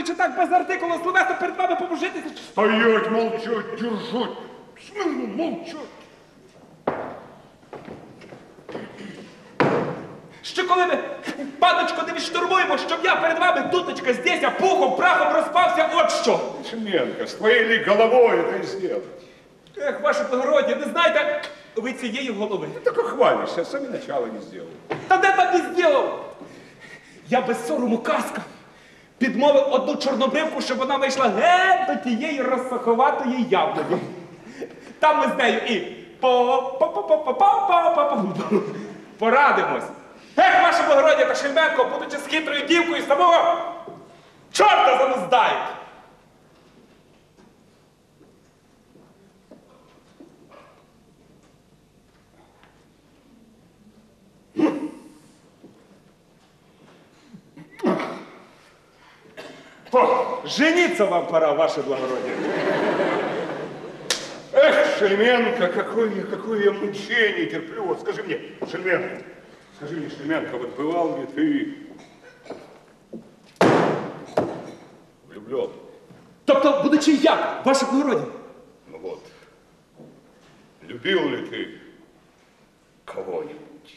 будучи так без артикулу словесно перед вами побожитися? Стоять, молчать, держать. Слышно, молчать. Що коли ми, панночко, не відштурмуємо, щоб я перед вами, дуточка, здесь, а пухом, прахом розпався, от що. Шельменко, с твоей ли головой это сделать? Ех, ваше благородие, не знаєте ви цієї голови? Ты только хвалишься, сами начала не сделал. Та де там не зробив? Я без сорому казка підмовив одну чорнобривку, щоб вона вийшла геть до тієї розсаховатої яблуні. Там ми з нею і порадимось. Ех, ваше благородие та Шельменко, будучи з хитрою дівкою, самого чорта зануздають. Жениться вам пора, ваше благородие. Эх, Шельменко, какое я мучение терплю. Вот скажи мне, Шельменко, вот бывал ли ты влюблен? Тобто, будучи як, ваше благородие? Ну вот, любил ли ты кого-нибудь?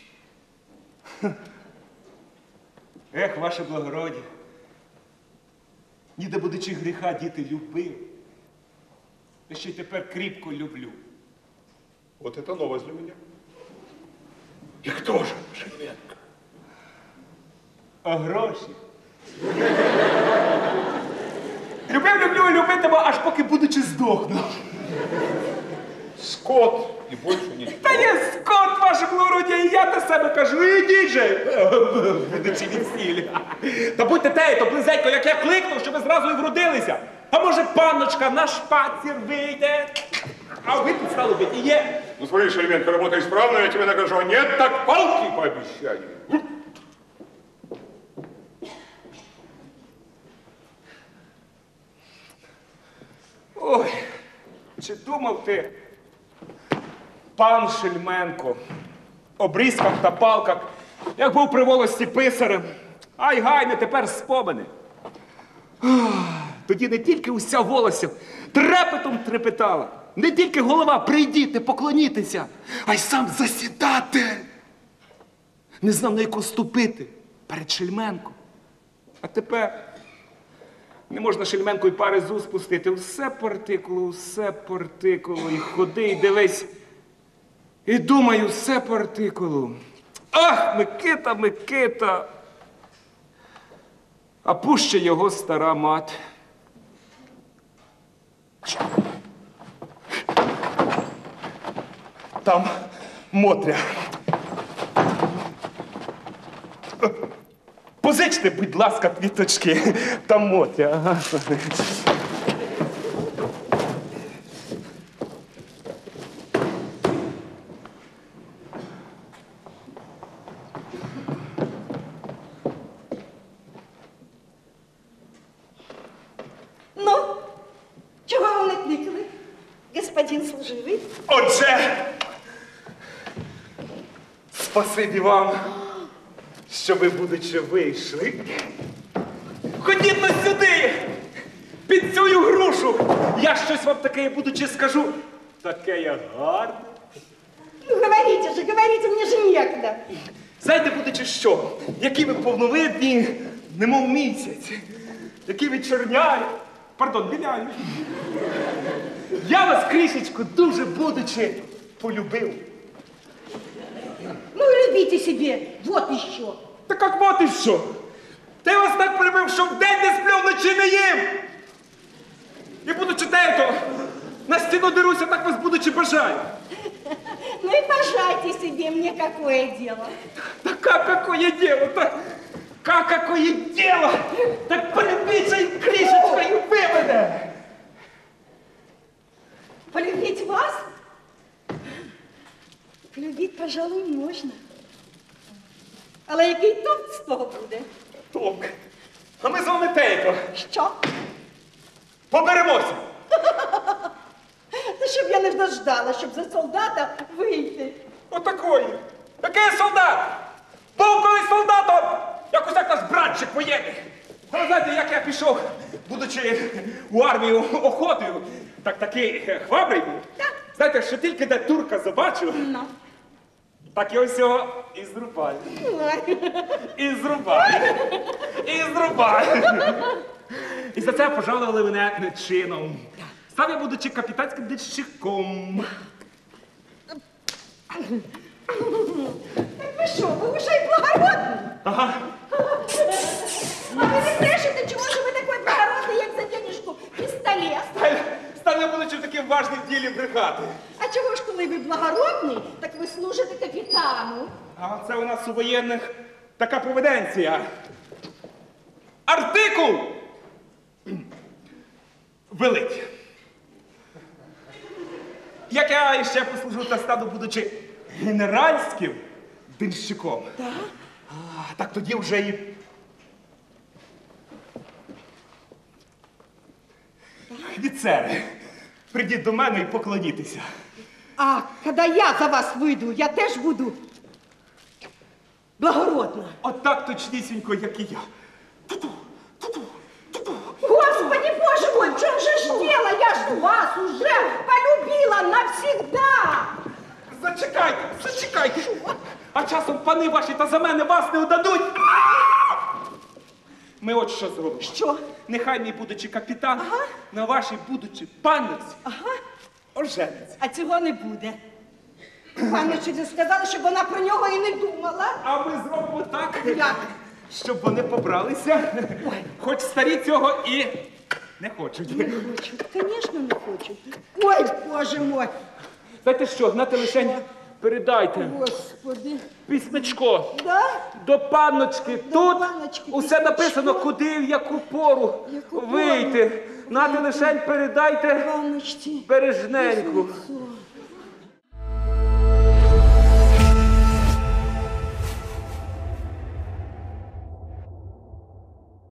Ех, ваше благородие. Ніде будучи гріха, діти любив. Та ще й тепер кріпко люблю. Вот это новость для меня. И кто же, Шельменко? А гроші? Любив, люблю і любитиму, аж поки будучи здохну. Скот и больше ничего. Та є скот, ваше благородие, і я до себе кажу, ідіть же, будучи від сілі. Та будьте те, то близенько, як я кликнув, щоб ви зразу і вродилися. А може, панночка на шпацір вийде? А ви тут стало бити, є. Ну смотри, Шельменко, работай исправно, я тебе накажу. А нет, так палки по обещанию. Ой, чи думав ти, пан Шельменко, обрізках та палках, як був при волості писарем, ай гайне тепер спомини. Тоді не тільки уся волося трепетом трепетала, не тільки голова прийдіти, поклонітися, а й сам засідатель. Не знав, на яку ступити перед Шельменком. А тепер не можна Шельменко й пари з уст пустити. Все партикуло, і ходи, і дивись. І думаю, все партикуло. Ах, Микита! А пуще його стара мать. Там Мотря. Позичте, будь ласка, квіточки. Там Мотря. Ага. Ну, чого ви не кликали, господин служивий? Отже, спасибі вам, що ви, будучи, вийшли. Ходіть на сюди, під цю грушу. Я щось вам таке, будучи, скажу. Таке я гарне. Ну, говорите, мне же некогда. Знаєте, будучи, що? Які ви повновидні, немов місяць. Які ви чорняві. Пардон, біляю. Я вас, крішечко, дуже, будучи, полюбив. Ну, любите себе, вот еще. Та як вот і що? Та я вас так полюбив, що вдень не сплю, вночі не їм. І будучи те, на стіну деруся, так вас будучи бажаю. Ну и пожайте себе, мне какое дело. Да как какое дело? Как какое дело? Так полюбиться и крышечкой вывода. Полюбить вас? Полюбить, пожалуй, можно. Але який толк з того буде? Толк. А ми з вами тейко. Що? Поберемося. Та щоб я не дождала, щоб за солдата вийти. Отакої. Який солдат? Був колись солдатом. Як усяк наш братчик воєнний. Але знаєте, як я пішов будучи у армії охотою, такий хвабрий був. Знаєте, що тільки де турка побачив, Ну. так і ось його і зрубали. Ой. І зрубали. І зрубали. І за це пожалували мене чином. Став я, будучи капітанським денщиком. Ви що, ви вже й благородний? Ага. А ви не брешете, чому ж ви такий благородний, як за денежку пістолет? Став я, будучи в таким важним ділі бригади. А чого ж, коли ви благородний, так ви служите капітану? А це у нас у воєнних така поведенція. Артикул! Великий. Як я ще послужу та стану, будучи генеральським денщиком. Так тоді вже і... Офіцери, прийдіть до мене і поклонітеся. А коли я за вас вийду, я теж буду благородна. Отак точнісінько, як і я. Ту-ту, ту-ту, ту-ту. Господи, боже мой, в чем же ж дело? Я ж вас уже полюбила навсегда. Зачекайте. А часом пани ваші та за мене вас не удадуть. Ми от що зробимо. Що? Нехай мій, будучи капітан, на вашій, будучи панниці, ожениться. А цього не буде. Панночці сказали, щоб вона про нього і не думала. А ми зробимо так, Як? щоб вони побралися, хоч старі цього і не хочуть. Не хочуть, звісно, не хочуть. Ой, боже мой. Знаєте що, знаєте, лишень передайте Господи. письмечко Да? до панночки. Тут панночки усе письмечко. написано, куди в яку пору Яку пору? вийти. Знаєте, лишень передайте Панночці. бережненьку. Письмецо.